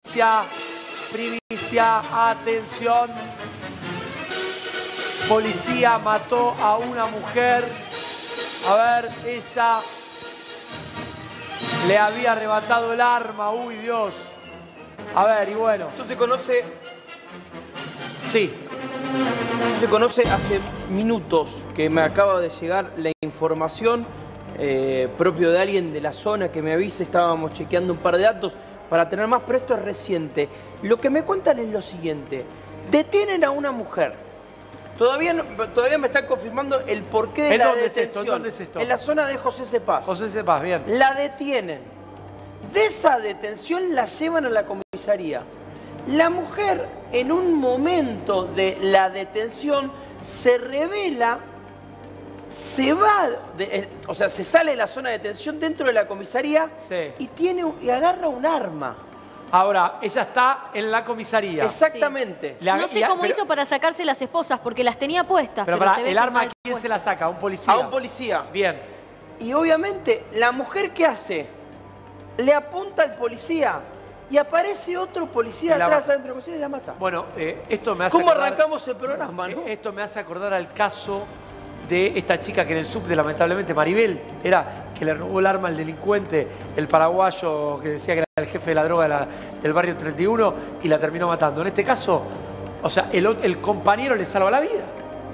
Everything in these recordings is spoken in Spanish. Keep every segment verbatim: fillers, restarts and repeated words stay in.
Primicia, primicia, atención. Policía mató a una mujer. A ver, ella le había arrebatado el arma. Uy, Dios. A ver, y bueno. Esto se conoce... Sí. Esto se conoce hace minutos que me acaba de llegar la información eh, propio de alguien de la zona que me avise. Estábamos chequeando un par de datos para tener más, pero esto es reciente. Lo que me cuentan es lo siguiente. Detienen a una mujer. Todavía, no, todavía me están confirmando el porqué de ¿En la dónde detención. es esto? ¿En dónde es esto? En la zona de José Cepaz. José Cepaz, bien. La detienen. De esa detención la llevan a la comisaría. La mujer, en un momento de la detención, se revela, se va, de, eh, o sea, se sale de la zona de detención dentro de la comisaría, sí, y, tiene, y agarra un arma. Ahora, ella está en la comisaría. Exactamente. Sí. La, no sé la, cómo pero, hizo para sacarse las esposas, porque las tenía puestas. Pero, pero para, se ve ¿el arma a quién puesta. se la saca? ¿A un policía? A un policía. Bien. Y obviamente, la mujer, ¿qué hace? Le apunta al policía y aparece otro policía atrás adentro de la comisaría y la mata. Bueno, eh, esto me hace ¿Cómo acordar, arrancamos el programa, no? Esto me hace acordar al caso de esta chica que en el subte, lamentablemente, Maribel, era que le robó el arma al delincuente, el paraguayo que decía que era el jefe de la droga de la, del barrio treinta y uno, y la terminó matando. En este caso, o sea, el, el compañero le salva la vida.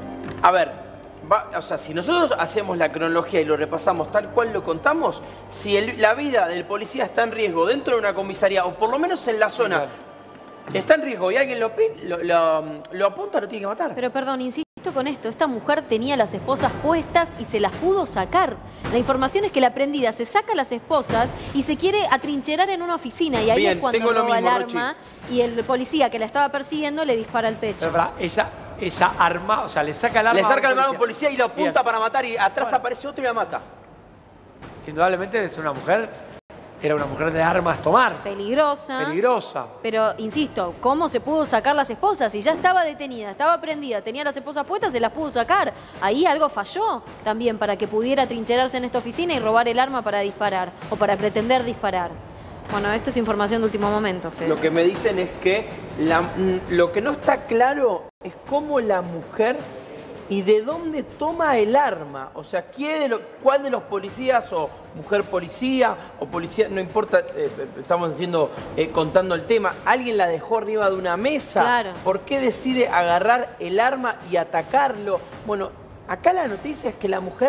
A ver, va, o sea, si nosotros hacemos la cronología y lo repasamos tal cual lo contamos, si el, la vida del policía está en riesgo dentro de una comisaría, o por lo menos en la zona, claro, está en riesgo y alguien lo, lo, lo, lo apunta, lo tiene que matar. Pero perdón, insisto con esto, esta mujer tenía las esposas puestas y se las pudo sacar. La información es que la prendida se saca las esposas y se quiere atrincherar en una oficina, y ahí Bien, es cuando tengo roba mismo, el arma, Rochi, y el policía que la estaba persiguiendo le dispara el pecho. Pero, pero, ella, ella arma, o sea, le saca el arma, le saca a el arma a un policía y lo apunta, bien, para matar, y atrás, bueno, aparece otro y la mata. Indudablemente debe ser una mujer, era una mujer de armas tomar. Peligrosa. Peligrosa. Pero, insisto, ¿cómo se pudo sacar las esposas? Si ya estaba detenida, estaba prendida, tenía las esposas puestas, se las pudo sacar. Ahí algo falló también para que pudiera trincherarse en esta oficina y robar el arma para disparar, o para pretender disparar. Bueno, esto es información de último momento, Fede. Lo que me dicen es que la, lo que no está claro es cómo la mujer y de dónde toma el arma. O sea, ¿quién de lo, cuál de los policías, o mujer policía, o policía, no importa, eh, estamos haciendo, eh, contando el tema, alguien la dejó arriba de una mesa. Claro. ¿Por qué decide agarrar el arma y atacarlo? Bueno, acá la noticia es que la mujer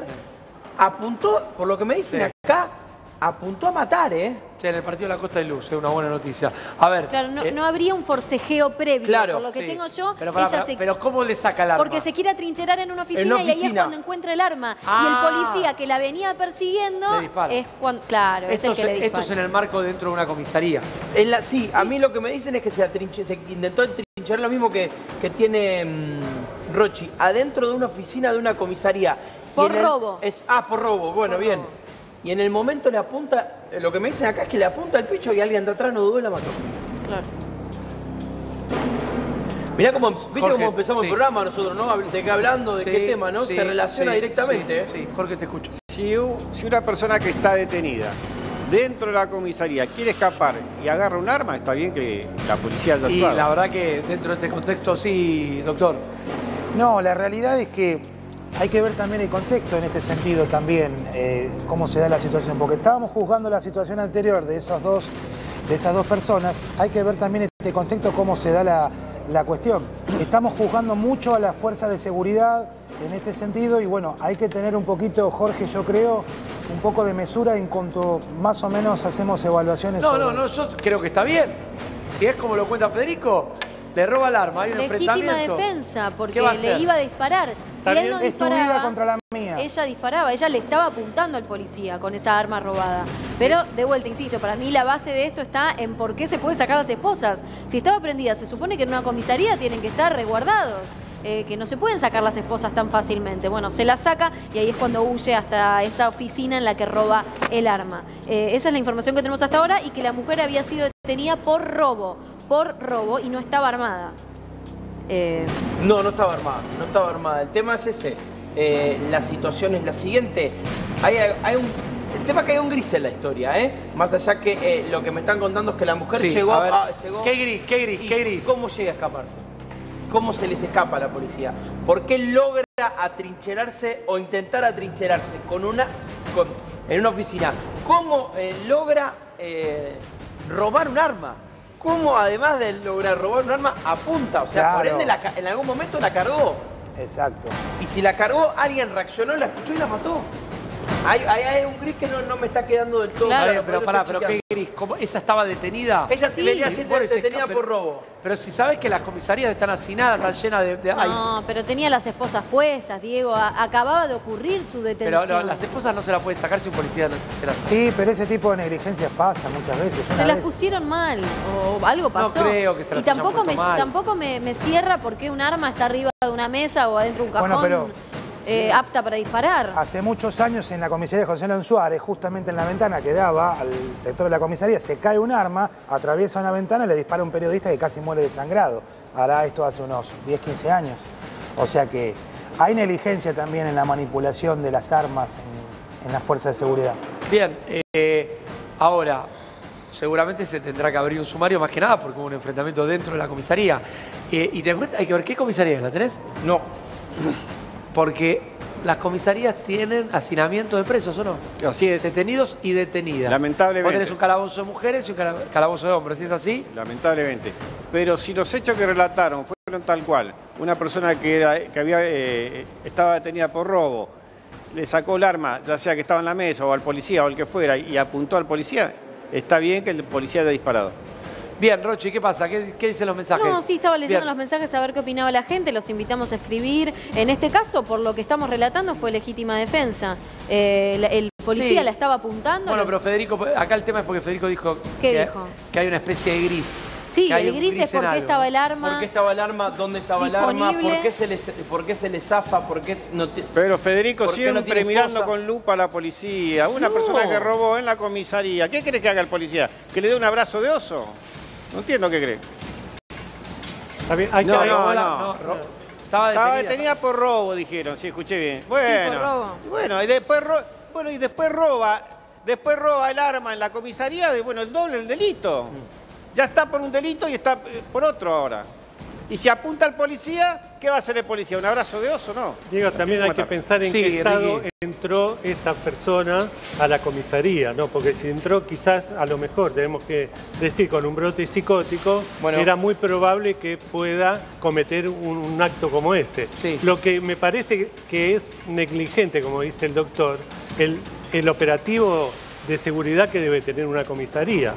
apuntó, por lo que me dicen, sí, acá, apuntó a matar, ¿eh? Sí, en el partido de la Costa de Luz, es una buena noticia. A ver... Claro, no, eh, no habría un forcejeo previo, claro, por lo que sí, tengo yo. Pero, para, ella para, se... pero ¿cómo le saca el arma? Porque se quiere atrincherar en una oficina, en una y ahí oficina. es cuando encuentra el arma. Ah, y el policía que la venía persiguiendo es cuando... Claro, esto es el que le dispara. Esto es en el marco dentro de una comisaría. En la, sí, sí, a mí lo que me dicen es que se, atrinche, se intentó atrincherar lo mismo que, que tiene mmm, Rochi, adentro de una oficina de una comisaría. Por el, robo. Es, ah, por robo, bueno, por bien. Robo. Y en el momento le apunta, lo que me dicen acá es que le apunta el pecho y alguien de atrás no dudó y la mató. Claro. Mirá cómo, ¿viste Jorge, cómo empezamos, sí, el programa nosotros, ¿no? De qué hablando, de sí, qué tema, ¿no? Sí, se relaciona sí, directamente. Sí, sí, Jorge, te escucho. Si, si una persona que está detenida dentro de la comisaría quiere escapar y agarra un arma, está bien que la policía haya actuado. Y la verdad que dentro de este contexto sí, doctor. No, la realidad es que hay que ver también el contexto en este sentido también, eh, cómo se da la situación, porque estábamos juzgando la situación anterior de, esos dos, de esas dos personas, hay que ver también este contexto, cómo se da la, la cuestión. Estamos juzgando mucho a las fuerzas de seguridad en este sentido y bueno, hay que tener un poquito, Jorge, yo creo, un poco de mesura en cuanto más o menos hacemos evaluaciones. No, sobre... no, no, yo creo que está bien. Si es como lo cuenta Federico, le roba el arma, hay un legítima enfrentamiento. defensa, porque le iba a disparar. Si él no es tu disparaba, vida contra la mía. Ella disparaba, ella le estaba apuntando al policía con esa arma robada. Pero, de vuelta, insisto, para mí la base de esto está en por qué se puede sacar las esposas. Si estaba prendida, se supone que en una comisaría tienen que estar resguardados. Eh, que no se pueden sacar las esposas tan fácilmente. Bueno, se las saca y ahí es cuando huye hasta esa oficina en la que roba el arma. Eh, esa es la información que tenemos hasta ahora, y que la mujer había sido detenida por robo, por robo y no estaba armada. Eh... No, no estaba armada, no estaba armada. El tema es ese. Eh, la situación es la siguiente. Hay, hay un, tema que hay un gris en la historia, ¿eh? Más allá que eh, lo que me están contando es que la mujer Sí, llegó a ver, a... Llegó, ¿qué gris, qué gris, y qué gris? ¿Cómo llega a escaparse? ¿Cómo se les escapa a la policía? ¿Por qué logra atrincherarse o intentar atrincherarse con una, con, en una oficina? ¿Cómo eh, logra eh, robar un arma? ¿Cómo, además de lograr robar un arma, apunta? O sea, Claro. por ende, la, en algún momento la cargó. Exacto. Y si la cargó, alguien reaccionó, la escuchó y la mató. Hay, hay, hay un gris que no, no me está quedando del todo Claro. claro. Pero, pero pará, pero qué gris. ¿Cómo? ¿Esa estaba detenida? Ella Sí. venía siendo Bueno, y se detenida escapa- por robo. Pero si sabes que las comisarías están hacinadas, están llenas de... de- ay, No, pero tenía las esposas puestas, Diego. A- acababa de ocurrir su detención. pero no, las esposas no se las puede sacar si un policía no se las saca. Sí, pero ese tipo de negligencias pasa muchas veces. Una Se las vez- pusieron mal o algo pasó. creo que se las y tampoco, hayan me, puesto mal. tampoco me, me cierra porque un arma está arriba de una mesa o adentro de un cajón Bueno, pero- eh, apta para disparar. Hace muchos años en la comisaría de José León Suárez, justamente en la ventana que daba al sector de la comisaría, se cae un arma, atraviesa una ventana y le dispara a un periodista que casi muere desangrado. Hará esto hace unos diez, quince años. O sea que hay negligencia también en la manipulación de las armas en, en las fuerzas de seguridad. Bien, eh, ahora, seguramente se tendrá que abrir un sumario más que nada porque hubo un enfrentamiento dentro de la comisaría. Eh, y después hay que ver qué comisaría es, ¿la tenés? No. Porque las comisarías tienen hacinamiento de presos, ¿o no? Así es. Detenidos y detenidas. Lamentablemente. Vos tenés un calabozo de mujeres y un cala- calabozo de hombres, ¿sí es así? Lamentablemente. Pero si los hechos que relataron fueron tal cual, una persona que, era, que había, eh, estaba detenida por robo, le sacó el arma, ya sea que estaba en la mesa o al policía o al que fuera, y apuntó al policía, está bien que el policía haya disparado. Bien, Rochi, ¿qué pasa? ¿Qué, qué dicen los mensajes? No, sí, estaba leyendo Bien. los mensajes a ver qué opinaba la gente, los invitamos a escribir. En este caso, por lo que estamos relatando, fue legítima defensa. Eh, la- el policía Sí. la estaba apuntando. Bueno, lo- pero Federico, acá el tema es porque Federico dijo, ¿Qué que, dijo? que hay una especie de gris. Sí, que hay el un gris es en por qué algo. estaba el arma. ¿Por qué estaba el arma? ¿Dónde estaba el arma? Disponible. ¿Por qué se les, por qué se les zafa? ¿Por qué no te- Pero Federico, ¿Por qué no siempre tiene mirando esposa? con lupa a la policía. Una No. persona que robó en la comisaría. ¿Qué cree que haga el policía? ¿Que le dé un abrazo de oso? No entiendo qué cree. Está bien, hay que No, hay- no, Hola, no. ro- Estaba Estaba detenida. detenida por robo, dijeron. Sí, escuché bien. Bueno, por robo. bueno, y después, ro- bueno, y después roba, después roba el arma en la comisaría, de, bueno, el doble el delito. Ya está por un delito y está eh, por otro ahora. Y si apunta al policía, ¿qué va a hacer el policía? ¿Un abrazo de oso? No. Diego, también hay que matar. pensar en Sí, qué estado Ricky. entró esta persona a la comisaría, ¿no? Porque si entró quizás, a lo mejor, tenemos que decir, con un brote psicótico, Bueno. era muy probable que pueda cometer un, un acto como este. Sí. Lo que me parece que es negligente, como dice el doctor, el, el operativo de seguridad que debe tener una comisaría.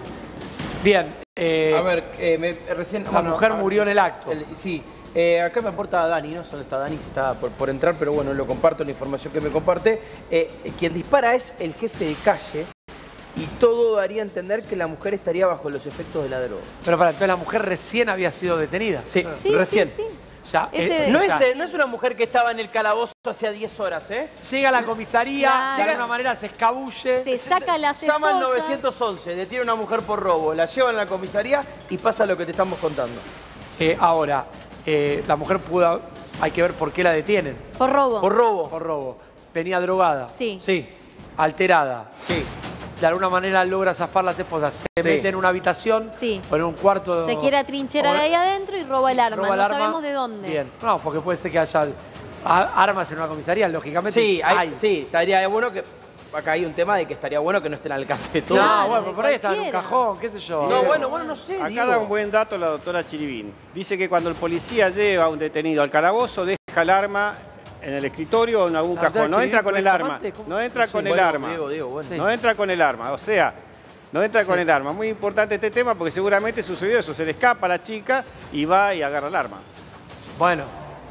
Bien. eh, A ver, eh, me- recién... la mujer a ver, murió sí. en el acto. El- sí. Eh, acá me aporta Dani, no sé dónde está Dani, si está por, por entrar, pero bueno, lo comparto, la información que me comparte. Eh, quien dispara es el jefe de calle y todo daría a entender que la mujer estaría bajo los efectos de la droga. Pero para, entonces la mujer recién había sido detenida. Sí, Sí, recién. sí, sí. Ya, Ese- eh, No, ya. es, eh, no es una mujer que estaba en el calabozo hacía diez horas, ¿eh? Llega a la comisaría, Claro. de alguna manera se escabulle. Se saca las Llama al esposas. nueve once, detiene a una mujer por robo, la llevan a la comisaría y pasa lo que te estamos contando. Eh, ahora, eh, la mujer pudo, hay que ver por qué la detienen. Por robo. Por robo. Por robo. Venía drogada, Sí. Sí, alterada. sí. De alguna manera logra zafar las esposas. Se Sí. mete en una habitación Sí. o en un cuarto. Se quiere atrincherar o- ahí adentro y roba el arma. roba No el arma. sabemos de dónde. Bien. No, porque puede ser que haya a- armas en una comisaría, lógicamente. Sí, hay- hay. sí, estaría bueno que... Acá hay un tema de que estaría bueno que no estén al alcance de todo. No, Claro, bueno, de por ahí está en un cualquiera. cajón, qué sé yo. No, Eh, bueno, bueno, no sé. Acá digo. da un buen dato la doctora Chiribín. Dice que cuando el policía lleva a un detenido al calabozo, deja el arma en el escritorio o en algún La doctora cajón. No entra Chiribín, con el ¿es arma. amante? ¿Cómo? No entra Sí, con el bueno, arma. Diego, Diego, bueno. Sí. No entra con el arma. O sea, no entra con Sí. el arma. Muy importante este tema porque seguramente sucedió eso. Se le escapa a la chica y va y agarra el arma. Bueno.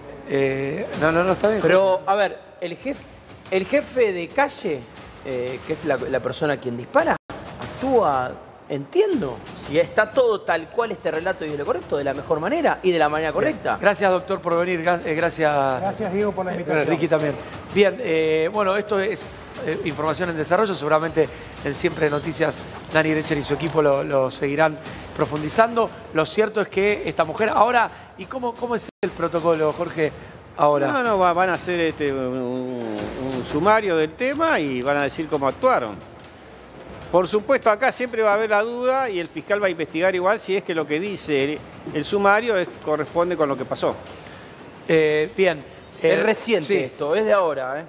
eh, no, no, no, está bien. Pero, a ver, el jefe, el jefe de calle, eh, que es la, la persona quien dispara, actúa, entiendo, si está todo tal cual este relato y es lo correcto, de la mejor manera y de la manera correcta. Gracias, doctor, por venir. Gra- eh, Gracias. Gracias, Diego, por la Eh, invitación. Ricky también. Bien, eh, bueno, esto es eh, información en desarrollo. Seguramente en Siempre Noticias Dani Grecher y su equipo lo, lo seguirán profundizando. Lo cierto es que esta mujer ahora, ¿y cómo, cómo es el protocolo, Jorge? Ahora. No, no, va- van a hacer este, un, un sumario del tema y van a decir cómo actuaron. Por supuesto, acá siempre va a haber la duda y el fiscal va a investigar igual si es que lo que dice el, el sumario es, corresponde con lo que pasó. Eh, bien. Eh, es reciente sí. esto, es de ahora, ¿eh?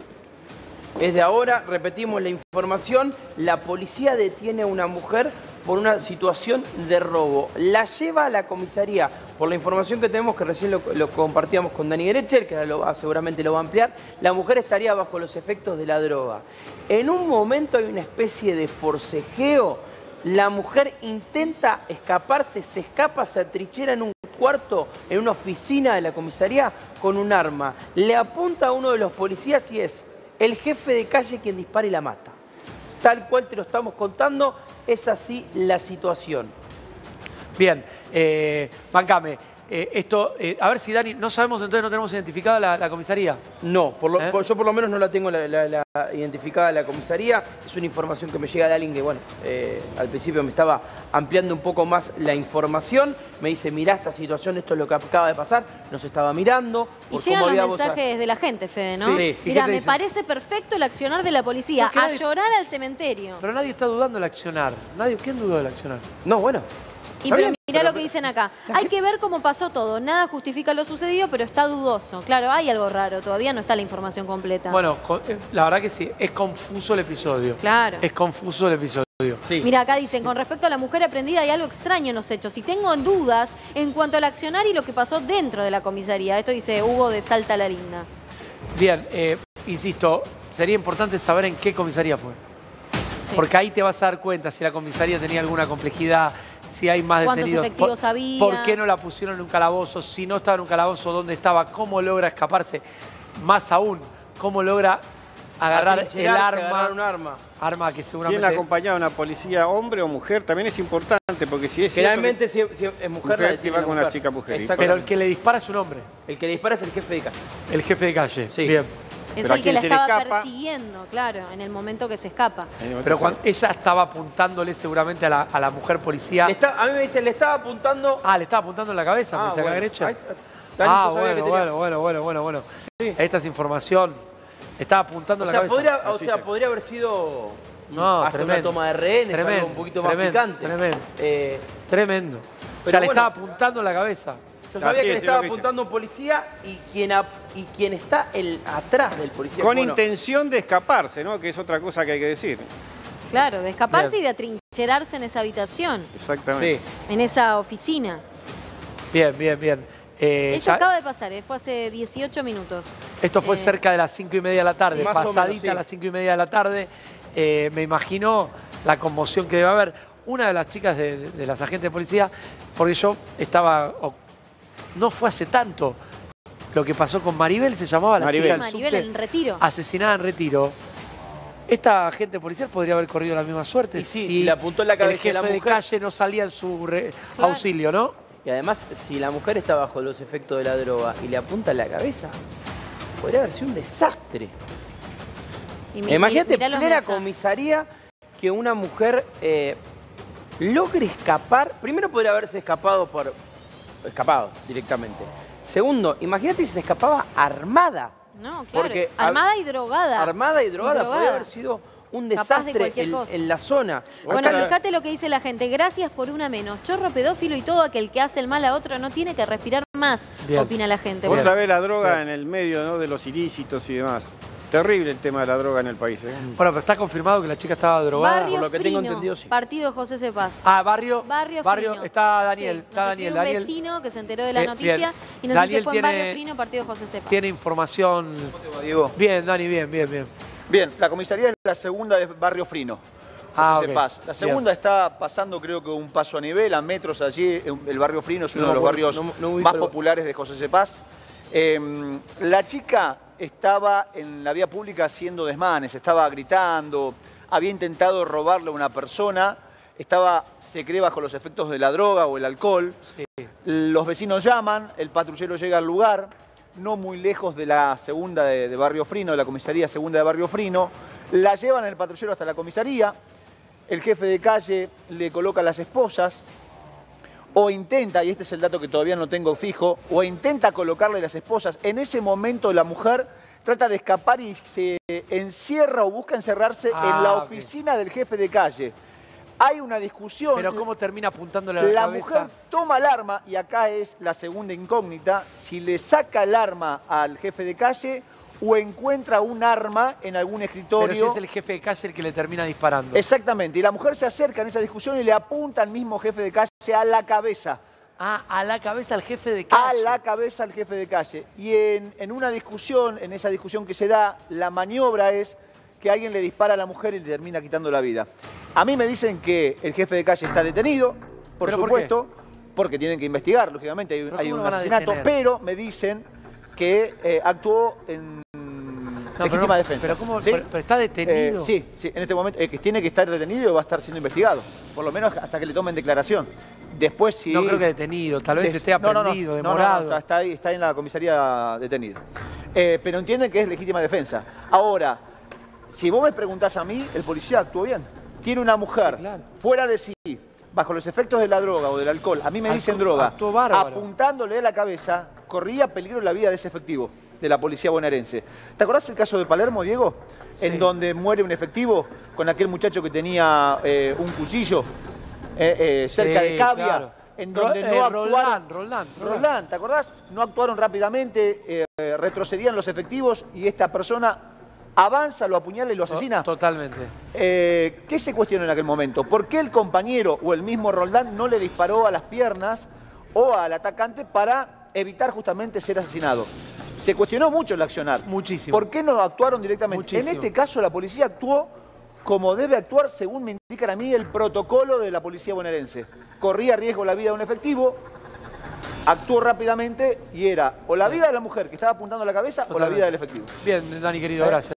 Es de ahora, repetimos la información, la policía detiene a una mujer por una situación de robo. La lleva a la comisaría, por la información que tenemos, que recién lo, lo compartíamos con Dani Gerecher, que ahora lo va, seguramente lo va a ampliar, la mujer estaría bajo los efectos de la droga. En un momento hay una especie de forcejeo, la mujer intenta escaparse, se escapa, se atrinchera en un cuarto, en una oficina de la comisaría, con un arma. Le apunta a uno de los policías y es el jefe de calle quien dispara y la mata. Tal cual te lo estamos contando, es así la situación. Bien, eh, bancame. Eh, esto, eh, a ver si Dani, no sabemos, entonces no tenemos identificada la, la comisaría. No, por lo, ¿Eh? por, yo por lo menos no la tengo la, la, la identificada la comisaría. Es una información que me llega de alguien que, bueno, eh, al principio me estaba ampliando un poco más la información. Me dice, mirá esta situación, esto es lo que acaba de pasar. Nos estaba mirando. Y llegan los mensajes de la gente, Fede, ¿no? Sí. Mirá, me parece perfecto el accionar de la policía. A nadie... llorar al cementerio. Pero nadie está dudando del accionar. Nadie, ¿quién dudó del accionar? No, bueno. Y pero mirá lo que dicen acá. Hay que ver cómo pasó todo. Nada justifica lo sucedido, pero está dudoso. Claro, hay algo raro. Todavía no está la información completa. Bueno, la verdad que sí. Es confuso el episodio. Claro. Es confuso el episodio. Sí. Mira, acá dicen, con respecto a la mujer aprendida hay algo extraño en los hechos. Y tengo dudas en cuanto al accionar y lo que pasó dentro de la comisaría. Esto dice Hugo de Salta la Linda. Bien, eh, insisto, sería importante saber en qué comisaría fue. Sí. Porque ahí te vas a dar cuenta si la comisaría tenía alguna complejidad, si hay más ¿Cuántos detenidos. efectivos por, había? ¿Por qué no la pusieron en un calabozo? Si no estaba en un calabozo, ¿dónde estaba? ¿Cómo logra escaparse? Más aún, ¿cómo logra agarrar el arma? Agarrar un arma. Arma que seguramente... ¿Quién la acompañaba a una policía, hombre o mujer? También es importante, porque si es Generalmente cierto que... si, si es mujer, mujer la que detiene va la con mujer. una chica mujer. Pero el que le dispara es su hombre. El que le dispara es el jefe de calle. El jefe de calle. Sí. Bien. Es Pero a el que quien la se le estaba escapa- persiguiendo, claro, en el momento que se escapa. Pero cuando ella estaba apuntándole seguramente a la, a la mujer policía... Le está- a mí me dicen, le estaba apuntando... Ah, le estaba apuntando en la cabeza, me Ah, dice acá bueno. derecha. Ahí- Dani, Ah, yo sabía que bueno, tenía- bueno, bueno, bueno, bueno, bueno. Sí. Esta es información. Estaba apuntando O en la sea, cabeza. podría, o Así sea, se- podría haber sido No, hasta tremendo. una toma de rehenes, Tremendo, algo un poquito tremendo, más picante. tremendo. Eh, Tremendo. O Pero sea, le bueno. estaba apuntando en la cabeza. yo sabía Así que le es, es estaba lo que dice. apuntando a un policía y quien, ap- y quien está el, atrás del policía. Con bueno, intención de escaparse, ¿no? Que es otra cosa que hay que decir. Claro, de escaparse Bien. y de atrincherarse en esa habitación, Exactamente. Sí. en esa oficina. Bien, bien, bien. Eh, Esto ya- acaba de pasar, ¿eh? Fue hace dieciocho minutos. Esto fue Eh, cerca de las cinco y media de la tarde, Sí, más o menos, pasadita sí. a las cinco y media de la tarde. Eh, me imagino la conmoción que debe haber. Una de las chicas de, de- de las agentes de policía, porque yo estaba... o- no fue hace tanto lo que pasó con Maribel, se llamaba la Maribel. chica del Maribel subte, en retiro. asesinada en retiro. Esta agente policial podría haber corrido la misma suerte Y sí, si si le apuntó en la cabeza el jefe a la de mujer. calle no salía en su re- Claro. auxilio, ¿no? Y además, si la mujer está bajo los efectos de la droga y le apunta en la cabeza, podría haber sido un desastre. Y mi- Imagínate, mirá los plena mensajes. comisaría, que una mujer eh, logre escapar. Primero podría haberse escapado por... escapado directamente. Segundo, imagínate si se escapaba armada. No, claro. Porque Armada y drogada. Armada y drogada, drogada. podría haber sido un Capaz de desastre cualquier en, cosa. en la zona. Bueno, Acá- fíjate lo que dice la gente. Gracias por una menos. Chorro pedófilo y todo aquel que hace el mal a otro no tiene que respirar más, Bien. opina la gente. Bien. Otra vez la droga en el medio, ¿no? De los ilícitos y demás. Terrible el tema de la droga en el país, ¿eh? Bueno, pero está confirmado que la chica estaba drogada. Barrio por lo que tengo Frino, entendido, sí. partido José Cepaz. Ah, barrio. Barrio, barrio Frino. está Daniel, Sí, está nos Daniel. escribió un Daniel vecino que se enteró de la Eh, noticia bien. y nos Daniel dice fue en tiene- Barrio Frino, partido José Cepaz. tiene información. Diego. Bien, Dani, bien, bien, bien. Bien, la comisaría es la segunda de Barrio Frino. Ah, José ok. Paz. La segunda está pasando, creo que un paso a nivel, a metros allí. El barrio Frino es uno No de los me barrios acuerdo, no- no ubico más el- populares de José Cepaz. Eh, la chica estaba en la vía pública haciendo desmanes, estaba gritando, había intentado robarle a una persona, estaba, se cree, bajo los efectos de la droga o el alcohol. Sí. Los vecinos llaman, el patrullero llega al lugar, no muy lejos de la segunda de, de Barrio Frino, de la comisaría segunda de Barrio Frino. La llevan el patrullero hasta la comisaría, el jefe de calle le coloca las esposas, o intenta, y este es el dato que todavía no tengo fijo, o intenta colocarle las esposas. En ese momento la mujer trata de escapar y se encierra o busca encerrarse Ah, en la ok. oficina del jefe de calle. Hay una discusión. Pero ¿cómo termina apuntándole a la, La cabeza? mujer toma el arma, y acá es la segunda incógnita, si le saca el arma al jefe de calle o encuentra un arma en algún escritorio. Pero si es el jefe de calle el que le termina disparando. Exactamente, y la mujer se acerca en esa discusión y le apunta al mismo jefe de calle a la cabeza. Ah, a la cabeza al jefe de A calle. la cabeza al jefe de calle. Y en, en una discusión, en esa discusión que se da, la maniobra es que alguien le dispara a la mujer y le termina quitando la vida. A mí me dicen que el jefe de calle está detenido, por ¿Pero por supuesto, porque tienen que investigar, lógicamente, hay, ¿Pero hay cómo un lo van a asesinato, detener? pero me dicen que eh, actuó en No, legítima pero no- defensa. Pero, ¿cómo, ¿Sí? pero- pero está detenido. Eh, sí, sí, en este momento, eh, que tiene que estar detenido y va a estar siendo investigado, por lo menos hasta que le tomen declaración. Después sí. No creo que detenido, tal vez Des- esté no, no, no, aprendido, no, no, no, demorado. está, está ahí, está en la comisaría detenido. Eh, pero entienden que es legítima defensa. Ahora, si vos me preguntás a mí, el policía actuó bien. Tiene una mujer Sí, claro. fuera de sí, bajo los efectos de la droga o del alcohol, a mí me Actu- dicen droga, actuó bárbaro. apuntándole a la cabeza, corría peligro la vida de ese efectivo, de la policía bonaerense. ¿Te acordás el caso de Palermo, Diego? Sí. En donde muere un efectivo con aquel muchacho que tenía eh, un cuchillo eh, eh, cerca Sí, de Cavia. claro. En Ro- donde eh, no actuaron. Roldán, Roldán, Roldán. Roldán, ¿te acordás? No actuaron rápidamente, eh, retrocedían los efectivos y esta persona avanza, lo apuñala y lo asesina. Totalmente. Eh, ¿Qué se cuestionó en aquel momento? ¿Por qué el compañero o el mismo Roldán no le disparó a las piernas o al atacante para evitar justamente ser asesinado? Se cuestionó mucho el accionar. Muchísimo. ¿Por qué no actuaron directamente? Muchísimo. En este caso la policía actuó como debe actuar, según me indican a mí, el protocolo de la policía bonaerense. Corría riesgo la vida de un efectivo, actuó rápidamente y era o la vida de la mujer que estaba apuntando a la cabeza o la Totalmente. vida del efectivo. Bien, Dani, querido, Eh, gracias.